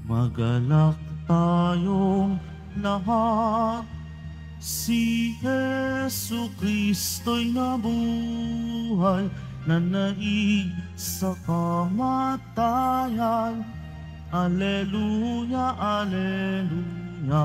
Magalak tayong lahat, si Jesu Kristo'y nabuhay, nanaig sa kamatayan. Alleluia, Alleluia.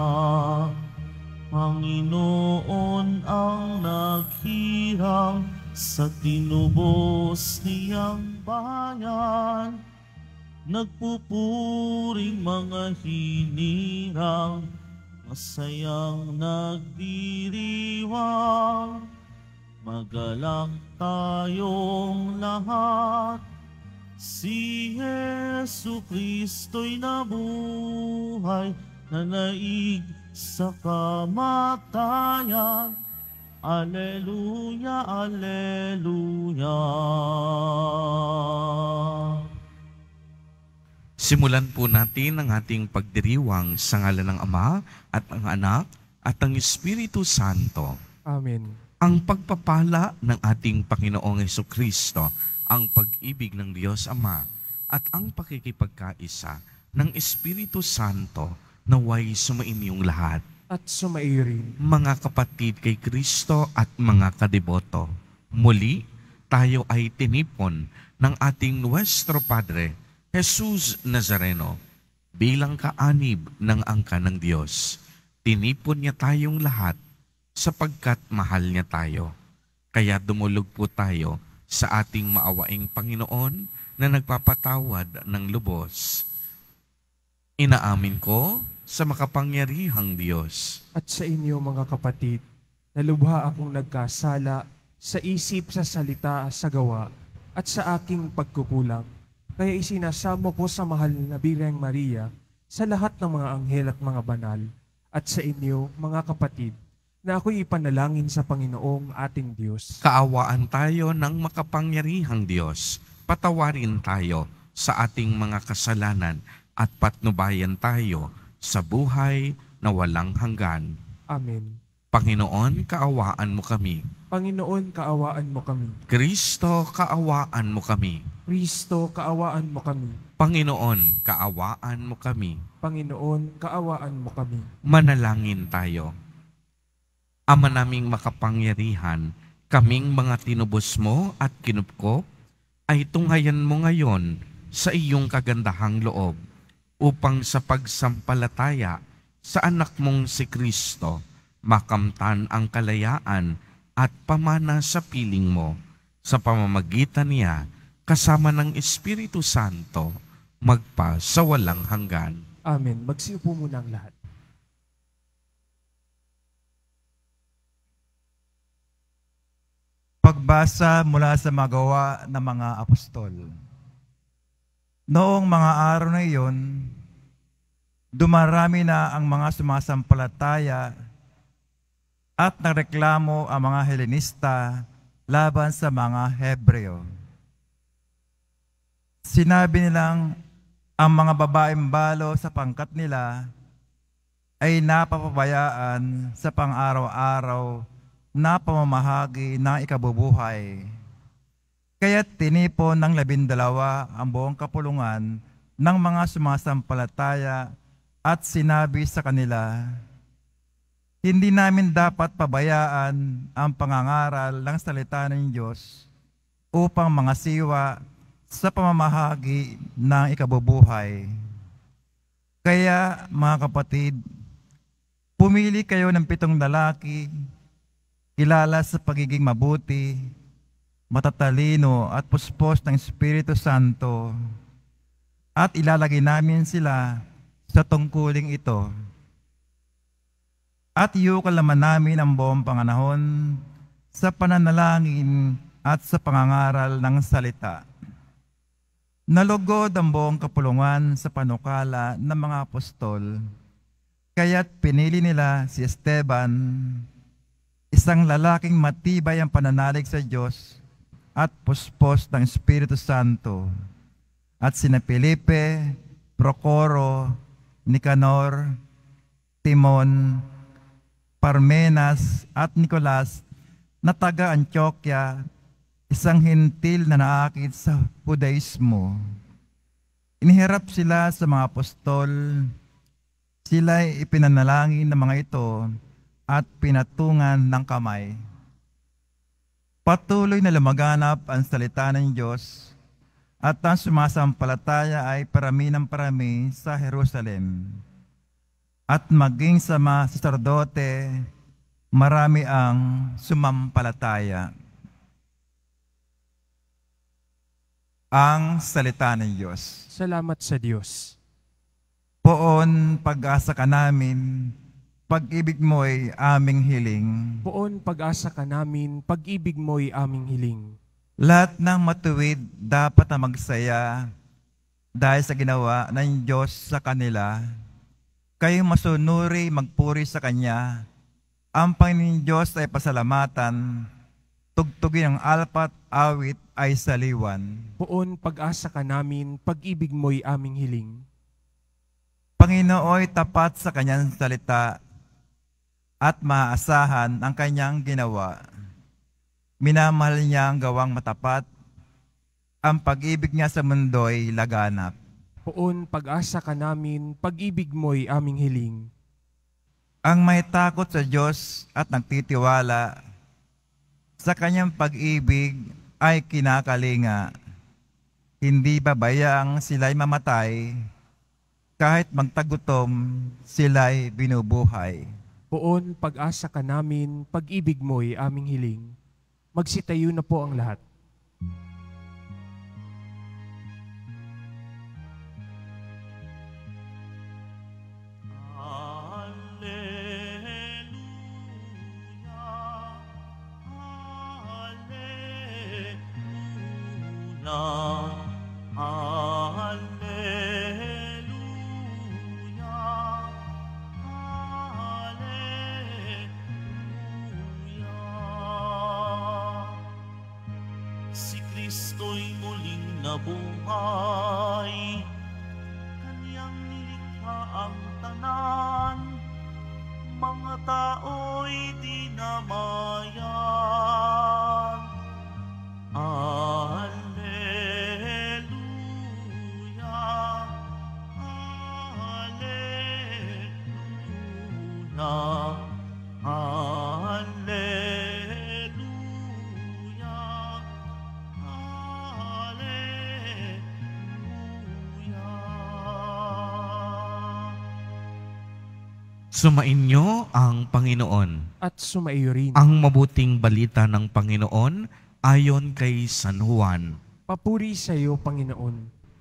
Panginoon ang naghirang sa tinubos niyang bayan. Nagpupuring mga hinirang, masayang nagdiriwang. Magalak tayong lahat, si Jesu Kristo'y nabuhay, nanaig sa kamatayan. Alleluia, Alleluia. Simulan po natin ang ating pagdiriwang sa ngalan ng Ama at ng Anak at ng Espiritu Santo. Amen. Ang pagpapala ng ating Panginoong Hesukristo, ang pag-ibig ng Diyos Ama at ang pakikipagkaisa ng Espiritu Santo naway sumainyong lahat. At sumairin. Mga kapatid kay Kristo at mga kadiboto, muli tayo ay tinipon ng ating Nuestro Padre, Jesus Nazareno, bilang kaanib ng angka ng Diyos. Tinipon niya tayong lahat sapagkat mahal niya tayo. Kaya dumulog po tayo sa ating maawaing Panginoon na nagpapatawad ng lubos. Inaamin ko sa makapangyarihang Diyos At sa inyo mga kapatid, nalubha akong nagkasala sa isip, sa salita, sa gawa, at sa aking pagkukulang. Kaya isinasamo ko sa mahal na Birheng Maria, sa lahat ng mga anghel at mga banal, at sa inyo mga kapatid, na ako'y ipanalangin sa Panginoong ating Diyos. Kaawaan tayo ng makapangyarihang Diyos. Patawarin tayo sa ating mga kasalanan at patnubayan tayo sa buhay na walang hanggan. Amen. Panginoon, kaawaan mo kami. Panginoon, kaawaan mo kami. Kristo, kaawaan mo kami. Kristo, kaawaan mo kami. Panginoon, kaawaan mo kami. Panginoon, kaawaan mo kami. Manalangin tayo. Ama naming makapangyarihan, kaming mga tinubos mo at kinupkop, ay tunghayan mo ngayon sa iyong kagandahang loob, upang sa pagsampalataya sa anak mong si Kristo, makamtan ang kalayaan at pamana sa piling mo, sa pamamagitan niya, kasama ng Espiritu Santo, magpa sa walang hanggan. Amen. Magsiupo muna ang lahat. Pagbasa mula sa magawa ng mga apostol. Noong mga araw na iyon, dumarami na ang mga sumasampalataya at nagreklamo ang mga Helenista laban sa mga Hebreo. Sinabi nilang ang mga babaeng balo sa pangkat nila ay napapabayaan sa pang-araw-araw na pamamahagi ng ikabubuhay. Kaya tinipon ng 12 ang buong kapulungan ng mga sumasampalataya at sinabi sa kanila, hindi namin dapat pabayaan ang pangangaral ng salita ng Diyos upang mangasiwa sa pamamahagi ng ikabubuhay. Kaya mga kapatid, pumili kayo ng 7 lalaki, kilala sa pagiging mabuti, matatalino at puspos ng Espiritu Santo, at ilalagay namin sila sa tungkuling ito. At iukol naman namin ang buong panganahon sa pananalangin at sa pangangaral ng salita. Nalugod ang buong kapulungan sa panukala ng mga apostol, kaya't pinili nila si Esteban, isang lalaking matibay ang pananalig sa Diyos at puspos ng Espiritu Santo, at sina Felipe, Procoro, Nicanor, Timon, Parmenas at Nicolas na taga Antioquia, isang hintil na naakit sa Judaismo. Iniharap sila sa mga apostol. Sila'y ipinanalangin ng mga ito at pinatungan ng kamay. Patuloy na lumaganap ang salita ng Diyos at ang sumasampalataya ay parami ng parami sa Jerusalem. At maging sa mga saserdote, marami ang sumampalataya. Ang salita ng Diyos. Salamat sa Diyos. Poon, pag-asa ka namin, pag-ibig mo'y aming hiling. Poon pag-asa ka namin, pag-ibig mo'y aming hiling. Lahat ng matuwid dapat na magsaya dahil sa ginawa ng Diyos sa kanila. Kayo masunuri, magpuri sa Kanya. Ang Panginoon Diyos ay pasalamatan, tugtugin ang alpat, awit ay saliwan. Poon pag-asa ka namin, pag-ibig mo'y aming hiling. Panginooy tapat sa Kanyang salita at maaasahan ang Kanyang ginawa. Minamahal niya ang gawang matapat, ang pag-ibig niya sa mundo'y laganap. Poon pag-asa ka namin, pag-ibig mo'y aming hiling. Ang may takot sa Diyos at nagtitiwala sa Kanyang pag-ibig ay kinakalinga. Hindi babayaang sila'y mamatay, kahit magtagutom sila'y binubuhay. Poon pag-asa ka namin, pag-ibig mo'y aming hiling. Magsitayo na po ang lahat. Si Kristo'y muling nabuhay, Kanyang nilikha ang tanan, mga tao'y dinamayan. Alleluia, Alleluia, Sumainyo ang Panginoon. At sumaiyo rin. Ang mabuting balita ng Panginoon ayon kay San Juan. Papuri sa iyo, Panginoon.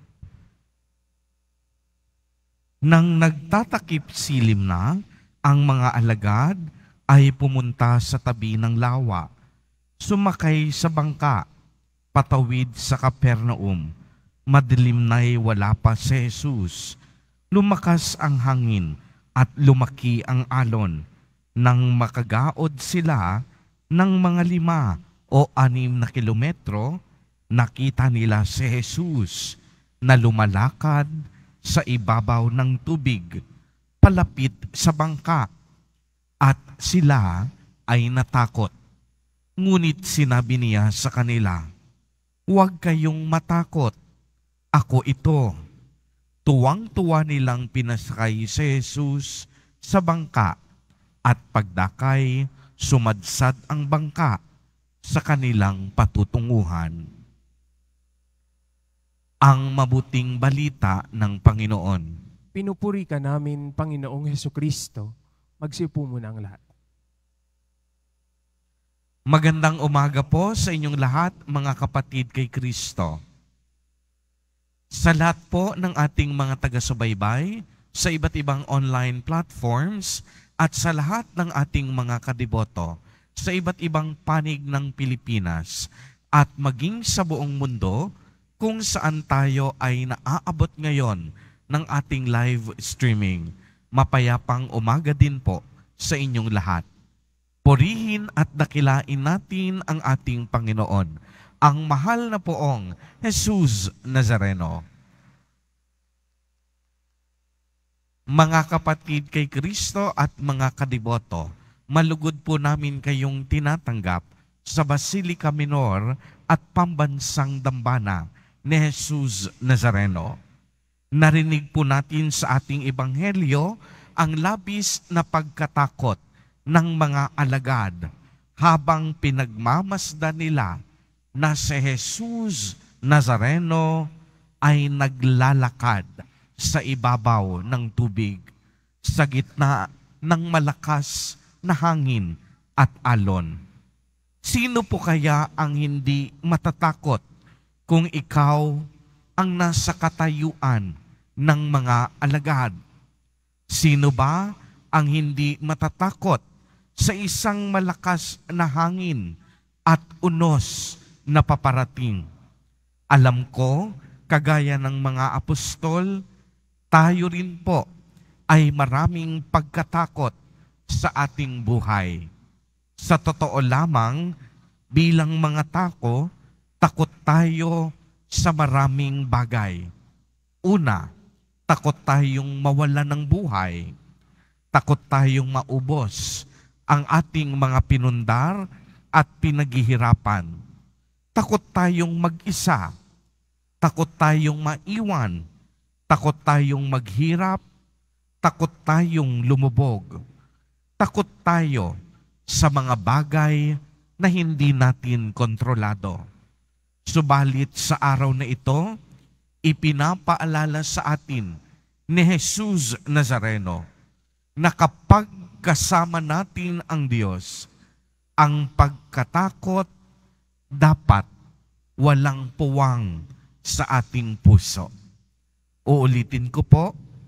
Nang nagtatakip silim na, ang mga alagad ay pumunta sa tabi ng lawa. Sumakay sa bangka, patawid sa Kapernaum. Madilim na'y wala pa si Jesus. Lumakas ang hangin at lumaki ang alon. Nang makagaod sila ng mga 5 o 6 na kilometro, nakita nila si Jesus na lumalakad sa ibabaw ng tubig, palapit sa bangka, at sila ay natakot. Ngunit sinabi niya sa kanila, "Huwag kayong matakot, ako ito." Tuwang-tuwa nilang pinasakay si Jesus sa bangka, at pagdakay, sumadsad ang bangka sa kanilang patutunguhan. Ang mabuting balita ng Panginoon. Pinupuri ka namin, Panginoong Hesukristo. Magsiupo muna ang lahat. Magandang umaga po sa inyong lahat, mga kapatid kay Kristo. Sa lahat po ng ating mga taga-subaybay, sa iba't ibang online platforms, at sa lahat ng ating mga kadiboto, sa iba't ibang panig ng Pilipinas, at maging sa buong mundo, kung saan tayo ay naaabot ngayon ng ating live streaming. Mapayapang umaga din po sa inyong lahat. Purihin at dakilain natin ang ating Panginoon, ang mahal na poong Jesus Nazareno. Mga kapatid kay Kristo at mga kadiboto, malugod po namin kayong tinatanggap sa Basilica Minor at Pambansang Dambana ni Jesus Nazareno. Narinig po natin sa ating ebanghelyo ang labis na pagkatakot ng mga alagad habang pinagmamasdan nila na si Jesus Nazareno ay naglalakad sa ibabaw ng tubig sa gitna ng malakas na hangin at alon. Sino po kaya ang hindi matatakot kung ikaw ang nasa katayuan ng mga alagad? Sino ba ang hindi matatakot sa isang malakas na hangin at unos na paparating? Alam ko, kagaya ng mga apostol, tayo rin po ay maraming pagkatakot sa ating buhay. Sa totoo lamang, bilang mga tao, takot tayo sa maraming bagay. Una, takot tayong mawalan ng buhay. Takot tayong maubos ang ating mga pinundar at pinaghihirapan. Takot tayong mag-isa. Takot tayong maiwan. Takot tayong maghirap. Takot tayong lumubog. Takot tayo sa mga bagay na hindi natin kontrolado. Subalit sa araw na ito, ipinapaalala sa atin ni Jesus Nazareno na kapag kasama natin ang Diyos, ang pagkatakot dapat walang puwang sa ating puso. Uulitin ko po,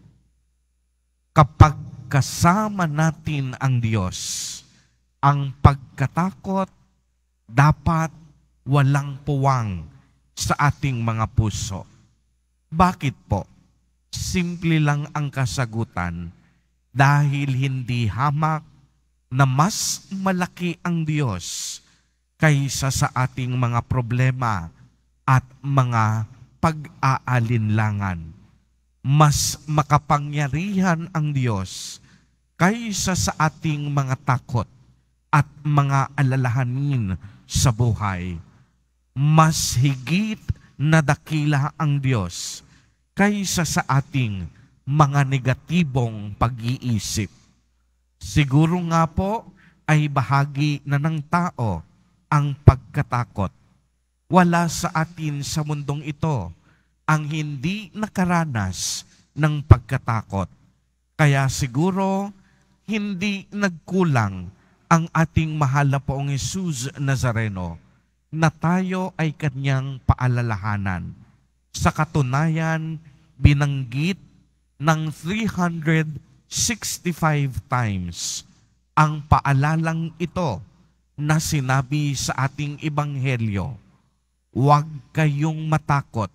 kapag kasama natin ang Diyos, ang pagkatakot dapat walang puwang sa ating mga puso. Bakit po? Simple lang ang kasagutan, dahil hindi hamak na mas malaki ang Diyos kaysa sa ating mga problema at mga pag-aalinlangan. Mas makapangyarihan ang Diyos kaysa sa ating mga takot at mga alalahanin sa buhay. Mas higit na dakila ang Diyos kaysa sa ating mga negatibong pag-iisip. Siguro nga po ay bahagi na ng tao ang pagkatakot. Wala sa atin sa mundong ito ang hindi nakaranas ng pagkatakot. Kaya siguro hindi nagkulang ang ating mahal na Poong Jesus Nazareno na tayo ay kanyang paalalahanan. Sa katunayan, binanggit ng 365 times ang paalalang ito na sinabi sa ating ebanghelyo. Huwag kayong matakot.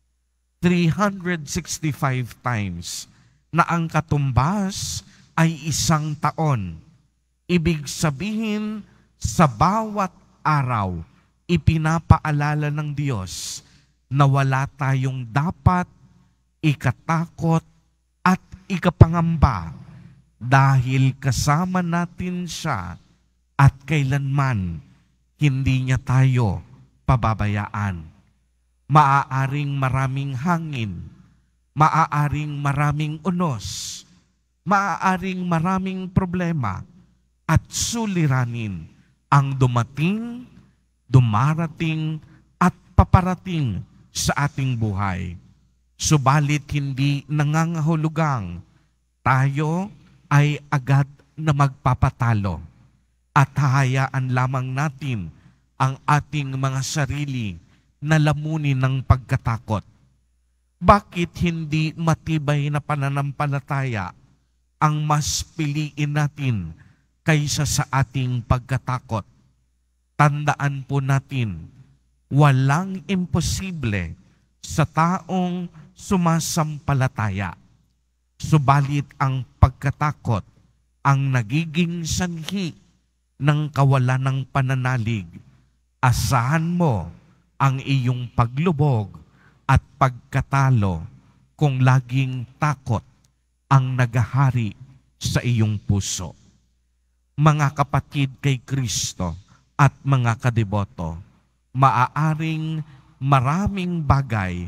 365 times na ang katumbas ay 1 taon. Ibig sabihin, sa bawat araw, ipinapaalala ng Diyos na wala tayong dapat ikatakot at ikapangamba dahil kasama natin siya at kailanman hindi niya tayo pababayaan. Maaaring maraming hangin, maaaring maraming unos, maaaring maraming problema at suliranin ang dumating, dumarating at paparating sa ating buhay. Subalit hindi nangangahulugang tayo ay agad na magpapatalo at hahayaan lamang natin ang ating mga sarili na lamunin ng pagkatakot. Bakit hindi matibay na pananampalataya ang mas piliin natin kaysa sa ating pagkatakot? Tandaan po natin, walang imposible sa taong sumasampalataya. Subalit ang pagkatakot ang nagiging sanhi ng kawalan ng pananalig. Asahan mo ang iyong paglubog at pagkatalo kung laging takot ang naghahari sa iyong puso. Mga kapatid kay Kristo at mga kadeboto, maaaring maraming bagay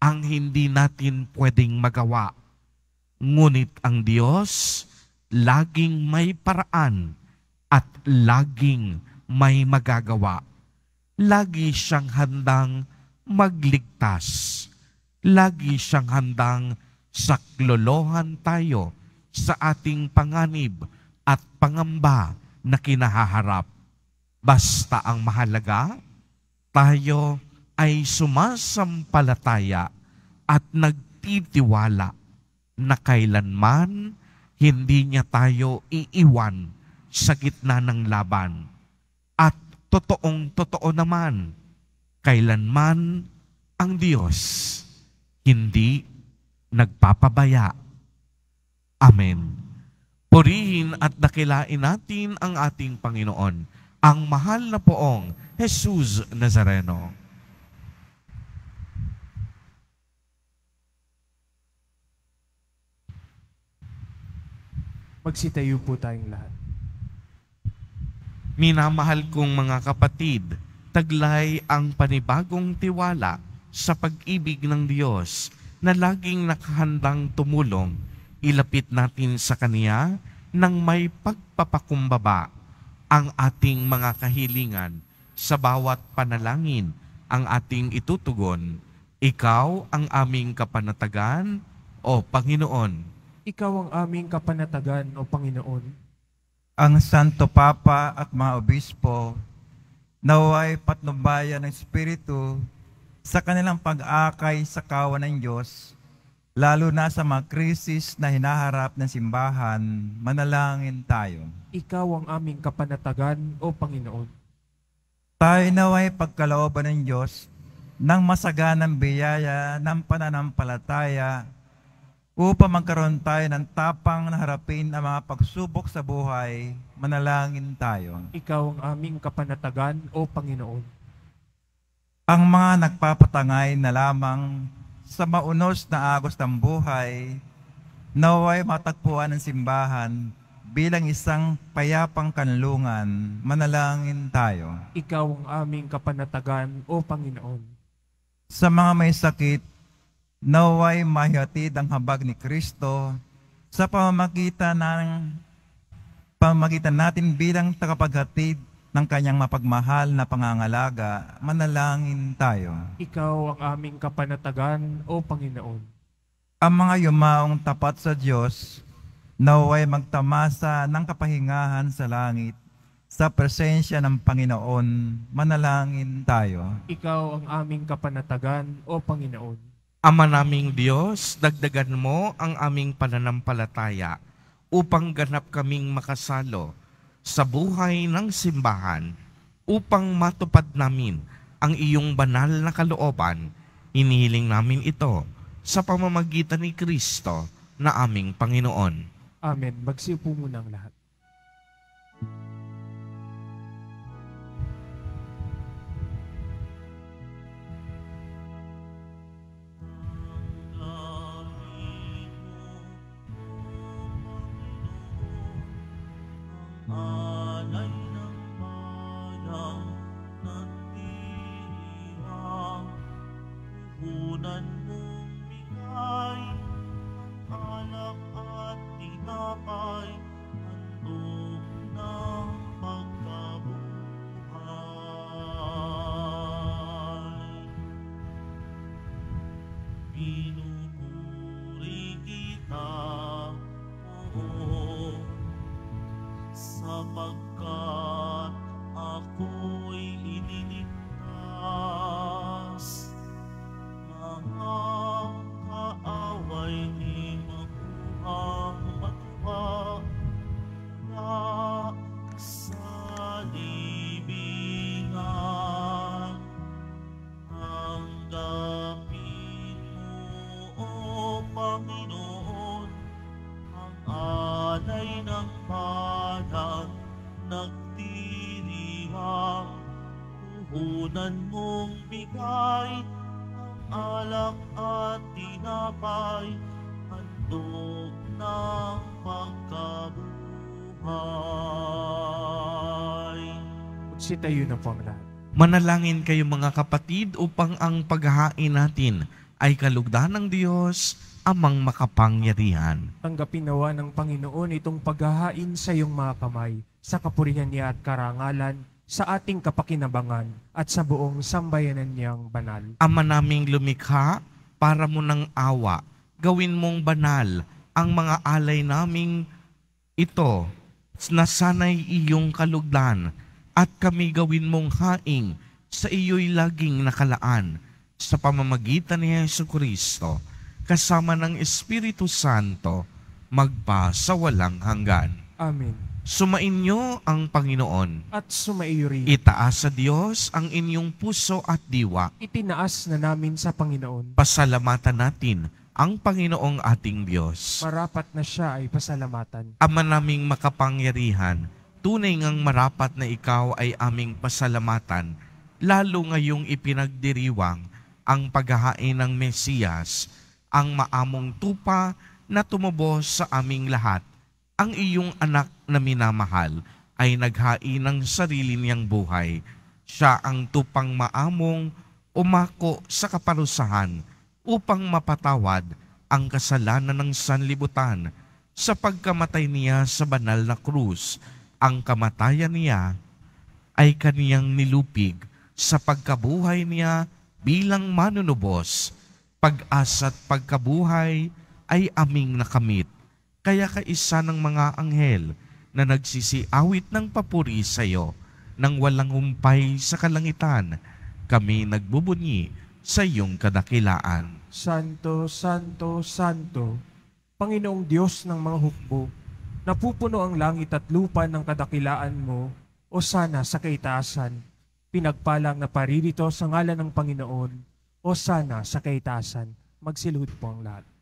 ang hindi natin pwedeng magawa. Ngunit ang Diyos, laging may paraan at laging may magagawa. Lagi siyang handang magligtas. Lagi siyang handang saklolohan tayo sa ating panganib at pangamba na kinahaharap. Basta ang mahalaga, tayo ay sumasampalataya at nagtitiwala na kailanman hindi niya tayo iiwan sa gitna ng laban. At totoong-totoo naman, kailanman ang Diyos hindi nagpapabaya. Amen. Purihin at dakilain natin ang ating Panginoon, ang mahal na poong Jesus Nazareno. Magsitayo po tayong lahat. Minamahal kong mga kapatid, taglay ang panibagong tiwala sa pag-ibig ng Diyos na laging nakahandang tumulong. Ilapit natin sa Kanya nang may pagpapakumbaba ang ating mga kahilingan. Sa bawat panalangin ang ating itutugon. Ikaw ang aming kapanatagan, O Panginoon. Ikaw ang aming kapanatagan, O Panginoon. Ang Santo Papa at mga obispo, naway patnubayan ng Espiritu sa kanilang pag-akay sa kawan ng Diyos, lalo na sa mga krisis na hinaharap ng simbahan. Manalangin tayo. Ikaw ang aming kapanatagan, O Panginoon. Tayo naway pagkalooban ng Diyos ng masaganang biyaya ng pananampalataya upang magkaroon tayo ng tapang na harapin ang mga pagsubok sa buhay. Manalangin tayo. Ikaw ang aming kapanatagan, O Panginoon. Ang mga nagpapatangay na lamang sa maunos na agos ng buhay, naway matagpuan ng simbahan bilang isang payapang kanlungan. Manalangin tayo. Ikaw ang aming kapanatagan, O Panginoon. Sa mga may sakit, naway mahihatid ang habag ni Kristo sa pamamagitan natin bilang tagapaghatid ng kanyang mapagmahal na pangangalaga. Manalangin tayo. Ikaw ang aming kapanatagan, O Panginoon. Ang mga yumaong tapat sa Diyos, naway magtamasa ng kapahingahan sa langit sa presensya ng Panginoon. Manalangin tayo. Ikaw ang aming kapanatagan, O Panginoon. Ama naming Diyos, dagdagan mo ang aming pananampalataya upang ganap kaming makasalo sa buhay ng simbahan upang matupad namin ang iyong banal na kalooban. Inihiling namin ito sa pamamagitan ni Kristo na aming Panginoon. Amen. Magsiupo muna ang lahat. Alay ng bayang nagtirihang, puhunan mong bigay, alak at tinapay, handog ng pagkabuhay. Pinupuri kita, Oo, sapagkat ako'y iniligtas. Mga kaaway di makuhang matuwa mula sa libingan. Tanggapin mo, O Panginoon, ang alay ng bayan nagtirihang, puhunan mong bigay, ang alak at tinapay, handog ng pagkabuhay. Magsitayo na po ang lahat. Manalangin kayo mga kapatid upang ang paghahain natin ay kalugdan ng Diyos, Amang makapangyarihan. Tanggapin nawa ng Panginoon itong paghahain sa iyong mga kamay, sa kapurihan niya at karangalan, sa ating kapakinabangan at sa buong sambayanan niyang banal. Ama naming lumikha, para mo ng awa, gawin mong banal ang mga alay naming ito, na sana'y iyong kalugdan, at kami gawin mong haing sa iyo'y laging nakalaan, sa pamamagitan ni Jesucristo, kasama ng Espiritu Santo, magpa sa walang hanggan. Amen. Sumainyo ang Panginoon. At sumaiyo rin. Itaas sa Diyos ang inyong puso at diwa. Itinaas na namin sa Panginoon. Pasalamatan natin ang Panginoong ating Diyos. Marapat na siya ay pasalamatan. Ama naming makapangyarihan, tunay ngang marapat na ikaw ay aming pasalamatan, lalo ngayong ipinagdiriwang ang paghahain ng Mesiyas, ang maamong tupa na tumubos sa aming lahat. Ang iyong anak na minamahal ay naghain ng sarili niyang buhay. Siya ang tupang maamong umako sa kaparusahan upang mapatawad ang kasalanan ng sanlibutan. Sa pagkamatay niya sa banal na krus, ang kamatayan niya ay kaniyang nilupig. Sa pagkabuhay niya bilang manunubos, pag-asa at pagkabuhay ay aming nakamit. Kaya kaisa ng mga anghel na nagsisiawit ng papuri sa iyo, nang walang humpay sa kalangitan, kami nagbubunyi sa iyong kadakilaan. Santo, Santo, Santo, Panginoong Diyos ng mga hukbo, napupuno ang langit at lupa ng kadakilaan mo, o sana sa kaitaasan. Pinagpalang na paririto sa ngalan ng Panginoon, o sana sa kaitaasan. Magsilhod po ang lahat.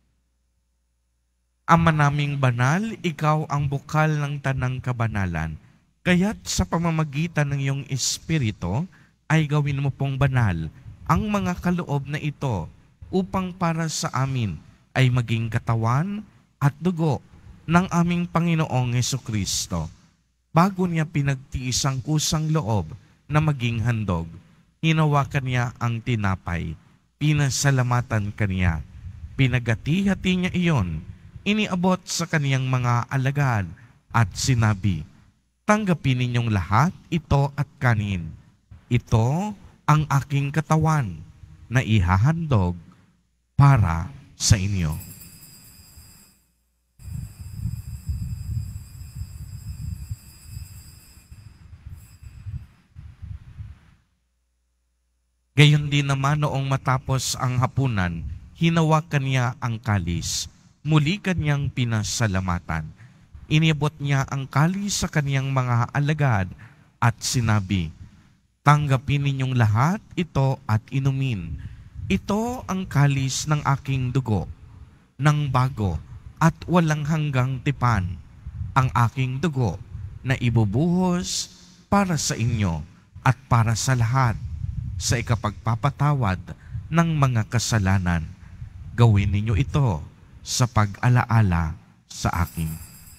Ama naming banal, ikaw ang bukal ng tanang kabanalan. Kaya't sa pamamagitan ng iyong Espiritu, ay gawin mo pong banal ang mga kaloob na ito, upang para sa amin ay maging katawan at dugo ng aming Panginoong Jesucristo. Bago niya pinagtiis ang kusang loob na maging handog, hinawakan niya ang tinapay, pinasalamatan kaniya, pinagati-hati niya iyon, iniabot sa kaniyang mga alagad at sinabi, tanggapin ninyong lahat ito at kanin. Ito ang aking katawan na ihahandog para sa inyo. Gayon din naman noong matapos ang hapunan, hinawakan niya ang kalis. Muli kanyang pinasalamatan. Iniabot niya ang kalis sa kaniyang mga alagad at sinabi, tanggapin ninyong lahat ito at inumin. Ito ang kalis ng aking dugo, ng bago at walang hanggang tipan, ang aking dugo na ibubuhos para sa inyo at para sa lahat sa ikapagpapatawad ng mga kasalanan. Gawin ninyo ito sa pag-alaala sa akin.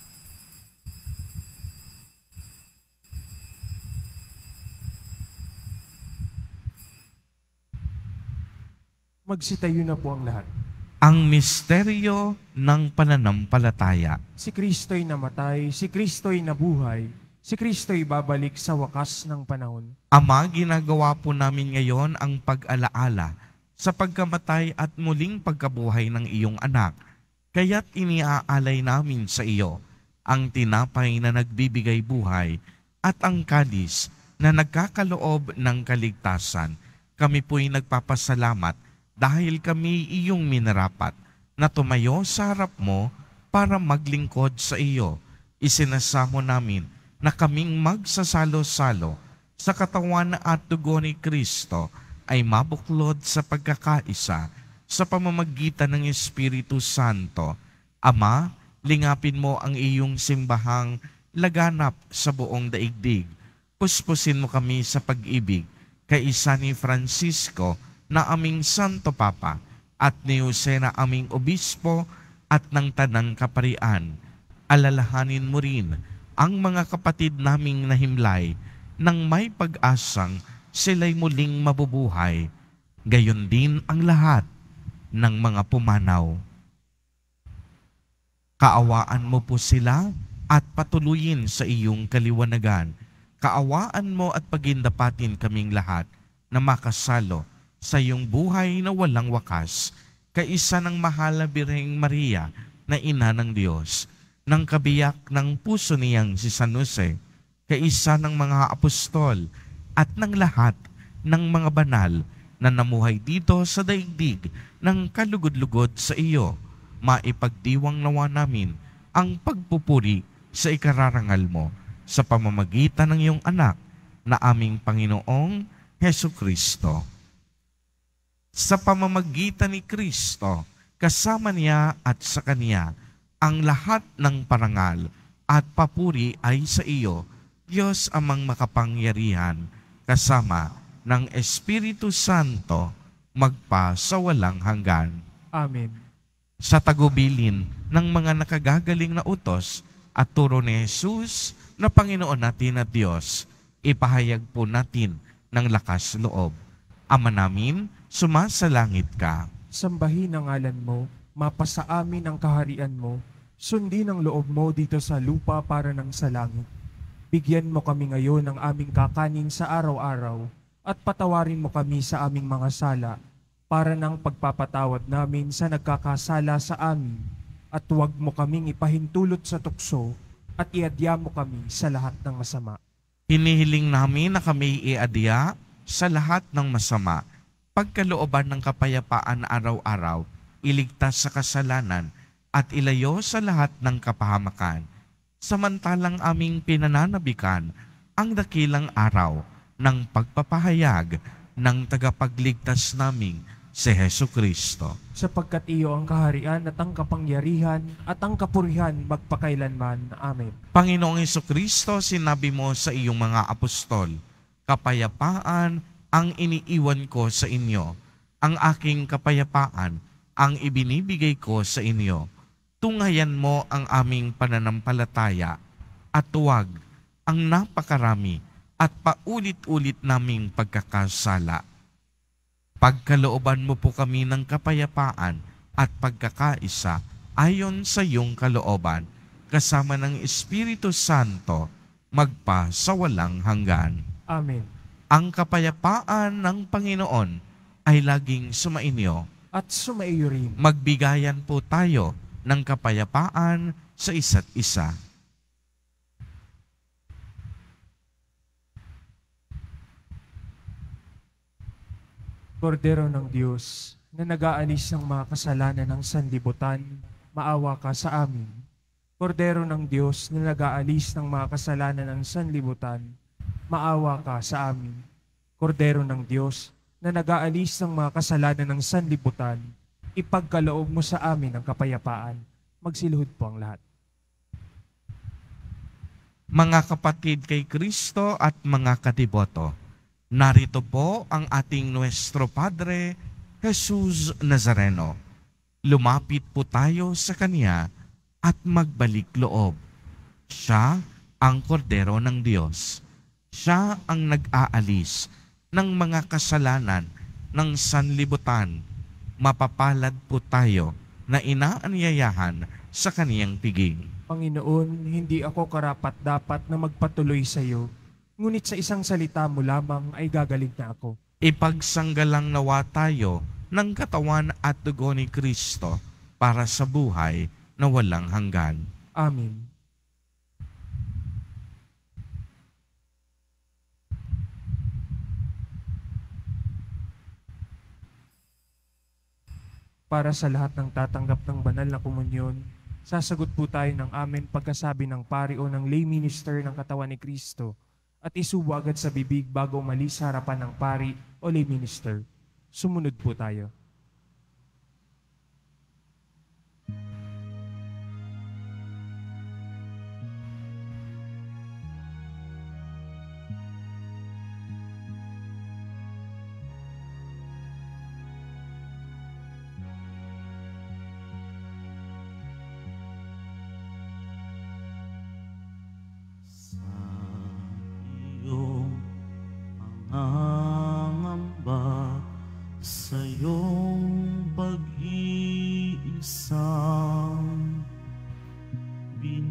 Magsitayo na po ang lahat. Ang misteryo ng pananampalataya. Si Kristo'y namatay, si Kristo'y nabuhay, si Kristo'y babalik sa wakas ng panahon. Ama, ginagawa po namin ngayon ang pag-alaala sa pagkamatay at muling pagkabuhay ng iyong anak. Kaya't iniaalay namin sa iyo ang tinapay na nagbibigay buhay at ang kalis na nagkakaloob ng kaligtasan. Kami po'y nagpapasalamat dahil kami iyong minarapat na tumayo sa harap mo para maglingkod sa iyo. Isinasamo namin na kaming magsasalo-salo sa katawan at dugo ni Kristo ay mabuklod sa pagkakaisa sa pamamagitan ng Espiritu Santo. Ama, lingapin mo ang iyong simbahang laganap sa buong daigdig. Puspusin mo kami sa pag-ibig kay isa ni Francisco na aming Santo Papa at ni Jose na aming Obispo at ng Tanang Kaparian. Alalahanin mo rin ang mga kapatid naming nahimlay nang may pag-asang sila'y muling mabubuhay. Gayon din ang lahat ng mga pumanaw. Kaawaan mo po sila at patuloyin sa iyong kaliwanagan. Kaawaan mo at pagindapatin kaming lahat na makasalo sa iyong buhay na walang wakas, kaisa ng mahal na Birheng Maria na ina ng Diyos, ng kabiyak ng puso niyang si San Jose, kaisa ng mga apostol at ng lahat ng mga banal na namuhay dito sa daigdig ng kalugod-lugod sa iyo. Maipagdiwang nawa namin ang pagpupuri sa ikararangal mo sa pamamagitan ng iyong anak na aming Panginoong Hesu Kristo. Sa pamamagitan ni Kristo, kasama niya at sa Kanya, ang lahat ng parangal at papuri ay sa iyo, Diyos amang makapangyarihan, kasama ng Espiritu Santo, magpa sa walang hanggan. Amen. Sa tagubilin ng mga nakagagaling na utos at turo ni Jesus na Panginoon natin at Diyos, ipahayag po natin ng lakas loob. Ama namin, sumasalangit ka. Sambahin ang ngalan mo, mapasa amin ang kaharian mo, sundin ang loob mo dito sa lupa para ng sa langit. Bigyan mo kami ngayon ng aming kakanin sa araw-araw at patawarin mo kami sa aming mga sala para ng pagpapatawad namin sa nagkakasala sa amin, at huwag mo kaming ipahintulot sa tukso at iadya mo kami sa lahat ng masama. Hinihiling namin na kami iadya sa lahat ng masama, pagkalooban ng kapayapaan araw-araw, iligtas sa kasalanan at ilayo sa lahat ng kapahamakan. Samantalang aming pinananabikan ang dakilang araw ng pagpapahayag ng tagapagligtas naming si Hesu Kristo. Sapagkat iyo ang kaharian at ang kapangyarihan at ang kapurihan magpakailanman. Amen. Panginoong Hesu Kristo, sinabi mo sa iyong mga apostol, kapayapaan ang iniiwan ko sa inyo, ang aking kapayapaan ang ibinibigay ko sa inyo. Tunghayan mo ang aming pananampalataya at tuwag ang napakarami at paulit-ulit naming pagkakasala. Pagkalooban mo po kami ng kapayapaan at pagkakaisa ayon sa iyong kalooban, kasama ng Espiritu Santo, magpa sa walang hanggan. Amen. Ang kapayapaan ng Panginoon ay laging sumainyo. At sumaiyo rin. Magbigayan po tayo ng kapayapaan sa isa't isa. Kordero ng Diyos, na nag-aalis ng mga kasalanan ng sanlibutan, maawa ka sa amin. Kordero ng Diyos, na nag-aalis ng mga kasalanan ng sanlibutan, maawa ka sa amin. Kordero ng Diyos, na nag-aalis ng mga kasalanan ng sanlibutan, ipagkaloob mo sa amin ang kapayapaan. Magsiluhod po ang lahat. Mga kapatid kay Kristo at mga kadiboto, narito po ang ating Nuestro Padre, Jesus Nazareno. Lumapit po tayo sa Kanya at magbalik loob. Siya ang kordero ng Diyos. Siya ang nag-aalis ng mga kasalanan ng sanlibutan. Mapapalad po tayo na inaanyayahan sa Kaniyang piging. Panginoon, hindi ako karapat-dapat na magpatuloy sa iyo, ngunit sa isang salita mo lamang ay gagaling na ako. Ipagsanggalang nawa tayo ng katawan at dugo ni Kristo para sa buhay na walang hanggan. Amen. Para sa lahat ng tatanggap ng banal na komunyon, sasagot po tayo ng amen pagkasabi ng pari o ng lay minister ng katawan ni Kristo at isubo agad sa bibig bago umalis sa harapan ng pari o lay minister. Sumunod po tayo. Iyong pangangamba, sa'yo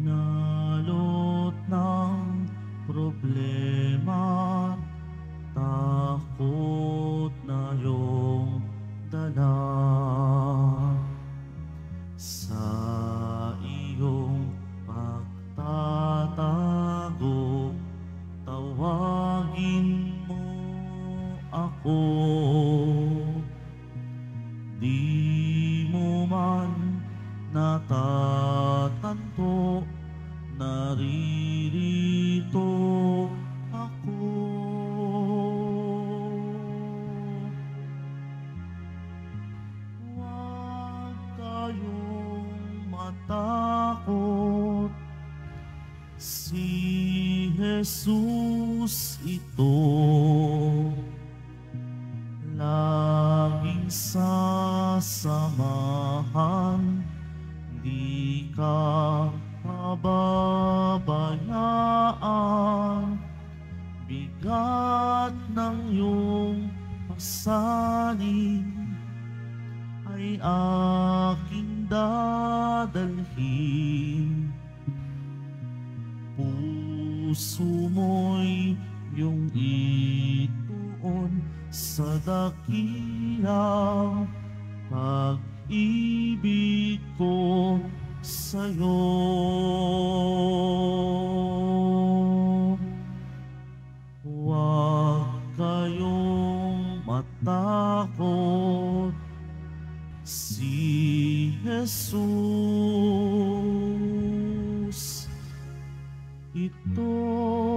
Binalot ng problema, takot na iyong dala. Sa iyong pagtatago, tawagin mo ako. Di mo man natatanto, naririto ako. Huwag kayong matakot, si Jesus ito. Laging sasamahan, di ka pababayaan. Bigat ng iyong pasanin ay aking dadalhin. Puso mo'y iyong ituon sa dakilang pag-ibig ko sa'yo. Huwag kayong matakot, si Jesus ito.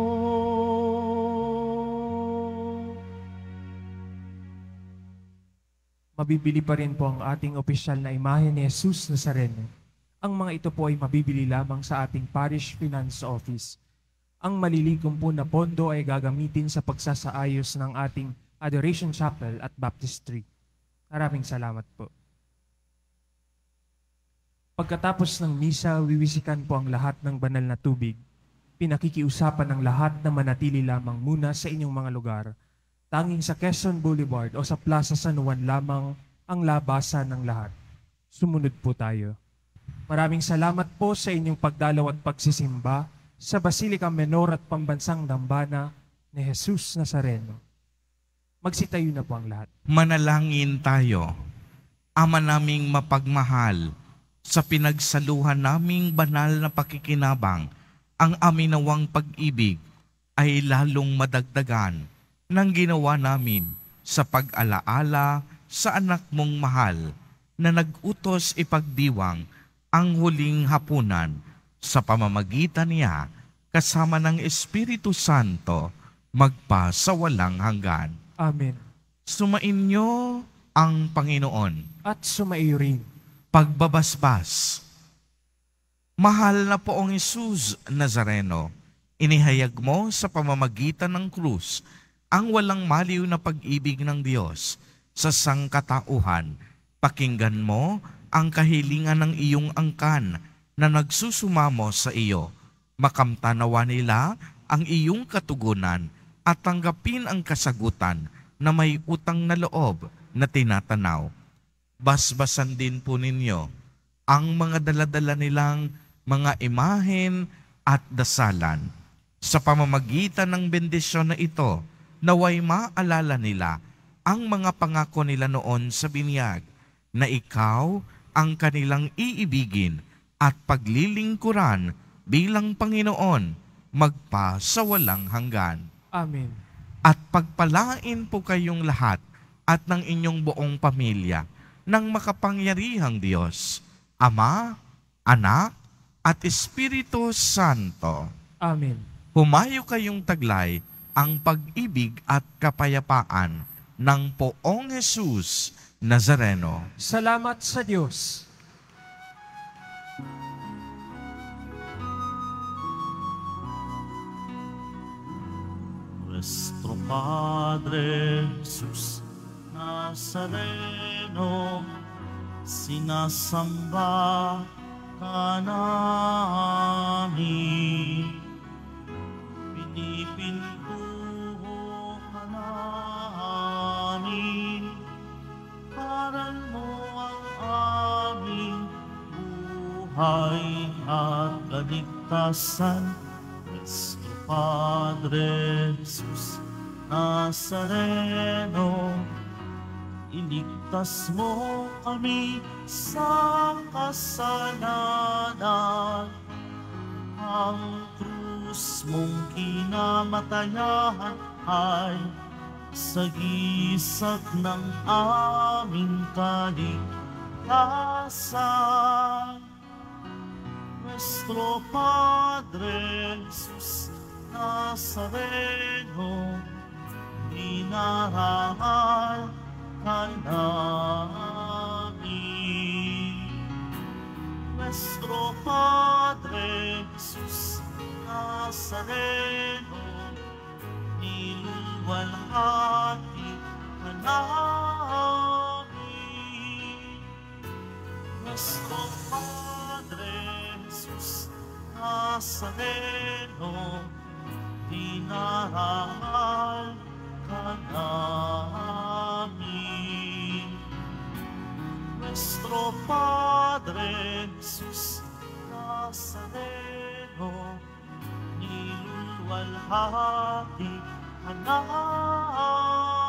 Mabibili pa rin po ang ating opisyal na imahe ni Jesus Nazareno. Ang mga ito po ay mabibili lamang sa ating Parish Finance Office. Ang malilikom po na pondo ay gagamitin sa pagsasaayos ng ating Adoration Chapel at Baptistry. Maraming salamat po. Pagkatapos ng misa, wiwisikan po ang lahat ng banal na tubig. Pinakikiusapan ng lahat na manatili lamang muna sa inyong mga lugar. Tanging sa Quezon Boulevard o sa Plaza San Juan lamang ang labasan ng lahat. Sumunod po tayo. Maraming salamat po sa inyong pagdalaw at pagsisimba sa Basilica Menor at Pambansang Dambana ni Jesus Nazareno. Magsitayo na po ang lahat. Manalangin tayo. Ama naming mapagmahal, sa pinagsaluhan naming banal na pakikinabang, ang aminawang pag-ibig ay lalong madagdagan ng ginawa namin sa pag-alaala sa anak mong mahal na nag-utos ipagdiwang ang huling hapunan sa pamamagitan niya kasama ng Espiritu Santo magpasawalang hanggan. Amen. Sumainyo ang Panginoon. At sumaiyo rin. Pagbabasbas. Mahal na poong Jesus Nazareno, inihayag mo sa pamamagitan ng krus ang walang maliw na pag-ibig ng Diyos sa sangkatauhan. Pakinggan mo ang kahilingan ng iyong angkan na nagsusumamo sa iyo. Makamtanawa nila ang iyong katugunan at tanggapin ang kasagutan na may utang na loob na tinatanaw. Basbasan din po ninyo ang mga daladala nilang mga imahen at dasalan. Sa pamamagitan ng bendisyon na ito, naway maalala nila ang mga pangako nila noon sa binyag, na ikaw ang kanilang iibigin at paglilingkuran bilang Panginoon magpasawalang hanggan. Amen. At pagpalain po kayong lahat at ng inyong buong pamilya ng makapangyarihang Diyos, Ama, Anak, at Espiritu Santo. Amen. Humayo kayong taglay ang pag-ibig at kapayapaan ng poong Jesus Nazareno. Salamat sa Diyos. Nuestro Padre Jesus Nazareno, sinasamba ka namin. Pinipintuho ka namin. Paran mo ang aming buhay at kaligtasan. kaligtasan. Nuestro Padre Jesus Nazareno, iligtas mo kami sa kasalanan. Ang krus mong kinamatayan ay sagisag ng aming kaligtasan. Nuestro Padre Jesus Nazareno, dinarangal ka namin. Nuestro Padre Jesus Nazareno, niluwalhati ka namin. Nuestro Padre Jesus Nazareno, dinarangal ka namin. Nuestro Padre Jesus Nazareno, niluwalhati ka namin.